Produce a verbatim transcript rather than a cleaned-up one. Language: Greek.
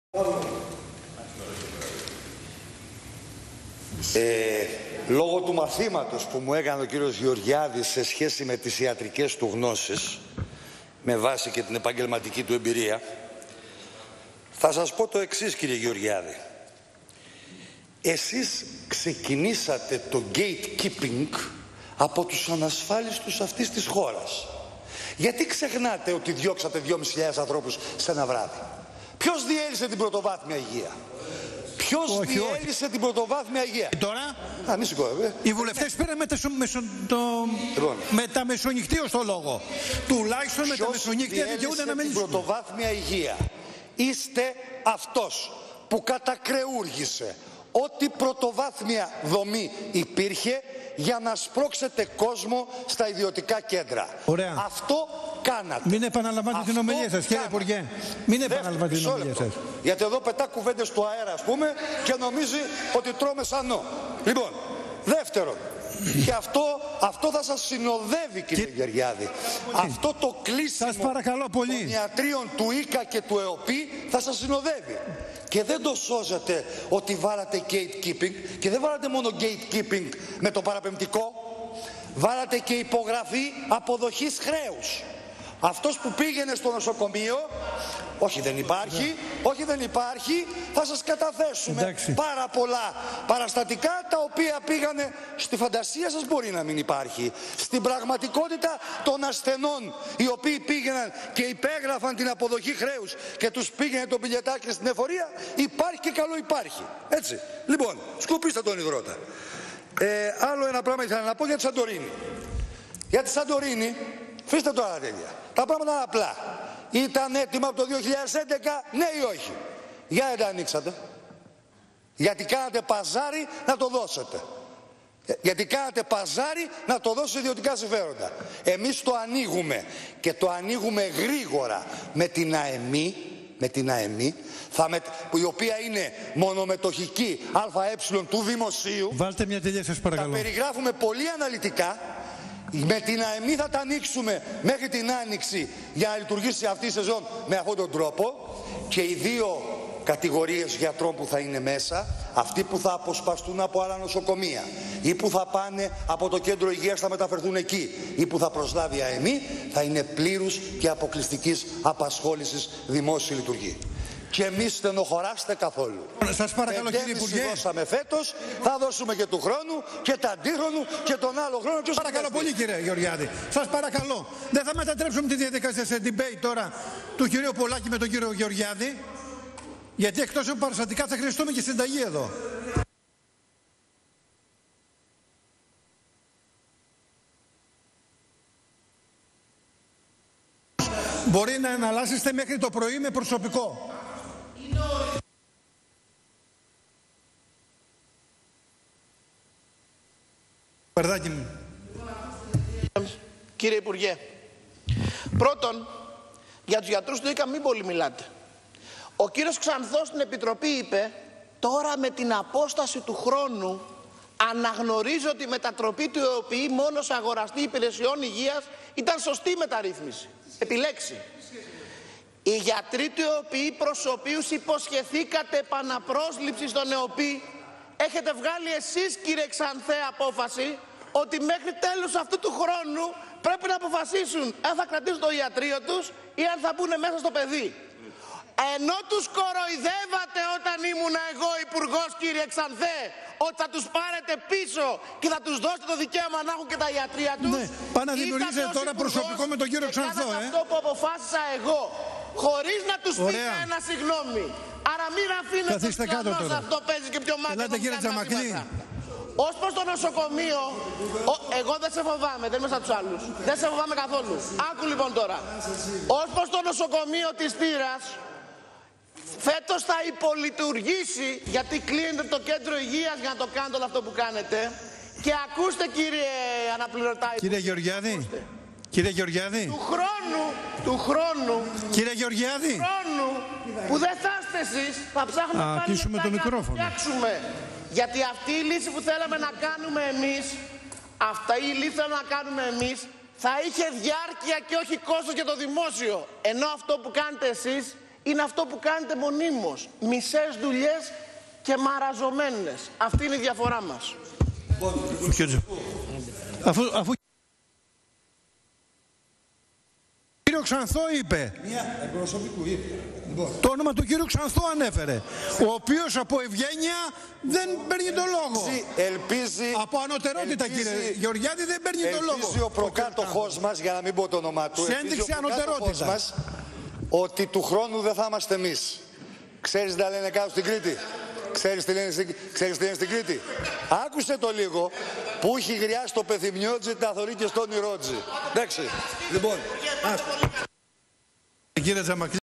Ε, λόγω του μαθήματος που μου έκανε ο κύριος Γεωργιάδης σε σχέση με τις ιατρικές του γνώσεις, με βάση και την επαγγελματική του εμπειρία, θα σας πω το εξής, κύριε Γεωργιάδη. Εσείς ξεκινήσατε το gatekeeping από τους ανασφάλιστους αυτής της χώρας. Γιατί ξεχνάτε ότι διώξατε δυόμισι χιλιάδες ανθρώπους σε ένα βράδυ? Ποιος διέλυσε την πρωτοβάθμια υγεία? Ποιος όχι, διέλυσε όχι. την πρωτοβάθμια υγεία? Τώρα, Α, μη σηκώνε. Οι βουλευτές πήραν με, τεσο, μεσο, το, λοιπόν. με τα μεσονυχτή στο λόγο. Τουλάχιστον με τα μεσονυχτή δικαιούνται να μιλήσουν. Την πρωτοβάθμια υγεία. Είστε αυτός που κατακρεούργησε ό,τι πρωτοβάθμια δομή υπήρχε για να σπρώξετε κόσμο στα ιδιωτικά κέντρα. Ωραία. Αυτό κάνατε. Μην επαναλαμβάνετε την ομιλία σας, κύριε Υπουργέ. Μην επαναλαμβάνετε την ομιλία σας. Γιατί εδώ πετά κουβέντες του αέρα, ας πούμε, και νομίζει ότι τρώμε σανό. Λοιπόν, δεύτερον, και αυτό, αυτό θα σας συνοδεύει, κύριε και... Γεωργιάδη. Αυτό το κλείσιμο των ιατρίων του ΙΚΑ και του ΕΟΠΗ θα σας συνοδεύει. Και δεν το σώζετε ότι βάλατε gatekeeping, και δεν βάλατε μόνο gatekeeping με το παραπεμπτικό, βάλατε και υπογραφή αποδοχής χρέους. Αυτός που πήγαινε στο νοσοκομείο, όχι δεν υπάρχει, όχι δεν υπάρχει, θα σας καταθέσουμε Εντάξει. πάρα πολλά παραστατικά τα οποία πήγανε στη φαντασία σας, μπορεί να μην υπάρχει. Στην πραγματικότητα των ασθενών οι οποίοι πήγαιναν και υπέγραφαν την αποδοχή χρέους και τους πήγαινε το πιλιετάκι στην εφορία, υπάρχει και καλό υπάρχει. Έτσι. Λοιπόν, σκουπίστε τον υδρότα. Ε, άλλο ένα πράγμα ήθελα να πω για τη Σαντορίνη. Για τη Σαντορίνη, αφήστε τώρα τέτοια. Τα πράγματα είναι απλά. Ήταν έτοιμα από το δύο χιλιάδες έντεκα, ναι ή όχι? Για δεν τα ανοίξατε. Γιατί κάνατε παζάρι να το δώσετε. Γιατί κάνατε παζάρι να το δώσετε ιδιωτικά συμφέροντα. Εμείς το ανοίγουμε και το ανοίγουμε γρήγορα με την ΑΕΜΗ, με την ΑΕΜΗ, θα με, η οποία είναι μονομετοχική ΑΕ του Δημοσίου. Βάλτε μια τελεία σας παρακαλώ. Τα περιγράφουμε πολύ αναλυτικά. Με την ΑΕΜΗ θα τα ανοίξουμε μέχρι την Άνοιξη για να λειτουργήσει αυτή η σεζόν με αυτόν τον τρόπο. Και οι δύο κατηγορίες γιατρών που θα είναι μέσα, αυτοί που θα αποσπαστούν από άλλα νοσοκομεία ή που θα πάνε από το κέντρο υγείας, θα μεταφερθούν εκεί, ή που θα προσλάβει η ΑΕΜΗ, θα είναι πλήρους και αποκλειστικής απασχόλησης δημόσια λειτουργία. Και εμείς στενοχωράστε καθόλου. Σας παρακαλώ, κύριε Υπουργέ. Δώσαμε φέτος, θα δώσουμε και του χρόνου και τα αντίχρονου και τον άλλο χρόνο. Σας παρακαλώ πολύ, κύριε Γεωργιάδη. Σας παρακαλώ. Δεν θα μετατρέψουμε τη διαδικασία σε debate τώρα του κυρίου Πολάκη με τον κύριο Γεωργιάδη. Γιατί εκτός από παραστατικά θα χρειαστούμε και συνταγή εδώ. Μπορεί να εναλλάσσεστε μέχρι το πρωί με προσωπικό. Περδάκι μου. Κύριε Υπουργέ, πρώτον, για τους γιατρούς του ΙΚΑ μην πολύ μιλάτε. Ο κύριος Ξανθός στην Επιτροπή είπε, τώρα με την απόσταση του χρόνου αναγνωρίζω ότι η μετατροπή του ΕΟΠΗ μόνο σε αγοραστή υπηρεσιών υγείας ήταν σωστή μεταρρύθμιση. Επιλέξει. Οι γιατροί του ΕΟΠΗ, προς οποίους υποσχεθήκατε επαναπρόσληψη στον ΕΟΠΗ, έχετε βγάλει εσείς, κύριε Ξανθέ, απόφαση ότι μέχρι τέλος αυτού του χρόνου πρέπει να αποφασίσουν αν θα κρατήσουν το ιατρείο τους ή αν θα μπουν μέσα στο παιδί. Ενώ τους κοροϊδεύατε όταν ήμουν εγώ υπουργός, κύριε Ξανθέ, ότι θα τους πάρετε πίσω και θα τους δώσετε το δικαίωμα να έχουν και τα ιατρεία τους. Ναι, πάνε να δημιουργήσετε τώρα προσωπικό με τον κύριο Ξανθό, ε. αυτό που αποφάσισα εγώ, χωρίς να τους πείτε ένα συγγνώμη. Άρα μην αφήνετε τους Ξανθός, αυτό παίζει και πιο μάτια. Ελάτε, κύριε Τζαμακλή. Ως προς το νοσοκομείο, ο, εγώ δεν σε φοβάμαι, δεν είμαι σαν τους άλλους. Δεν σε φοβάμαι καθόλου. Άκου λοιπόν τώρα. Ως προς το νοσοκομείο της Θήρας, φέτος θα υπολειτουργήσει, γιατί κλείνεται το κέντρο υγείας για να το κάνετε όλο αυτό που κάνετε. Και ακούστε, κύριε αναπληρωτά. Κύριε Γεωργιάδη. Ακούστε. Κύριε Γεωργιάδη. Του χρόνου, του χρόνου. Κύριε Γεωργιάδη. Του χρόνου που δεν θα είστε εσείς, θα ψάχνουμε Α, πάλι να το μικρόφωνο. φτιάξουμε. Γιατί αυτή η λύση που θέλαμε να κάνουμε εμείς, αυτά η λύση που θέλαμε να κάνουμε εμείς, θα είχε διάρκεια και όχι κόστος για το δημόσιο. Ενώ αυτό που κάνετε εσείς είναι αυτό που κάνετε μονίμως. Μισές δουλειές και μαραζωμένες. Αυτή είναι η διαφορά μας. Αφού, αφού... Κύριο Ξανθό είπε. Μια εκπροσωπικού είπε. Το όνομα του κύριου Ξανθό ανέφερε. Ο οποίος από ευγένεια δεν παίρνει το λόγο. Ελπίζει, από ανωτερότητα, ελπίζει, κύριε Γεωργιάδη, δεν παίρνει το λόγο. Ελπίζει ο προκάτοχός μας, για να μην πω το όνομά του, σε ένδειξη ανωτερότητα μας, ότι του χρόνου δεν θα είμαστε εμείς. Ξέρεις τι λένε κάτω στην Κρήτη. Ξέρεις τι λένε, ξέρεις τι λένε στην Κρήτη. Άκουσε το λίγο που έχει γριάσει το πεθυμιότζι, τα θωρεί και στον ηρότζι. Εντάξει. Λοιπόν, κύριε Τζαμακλή.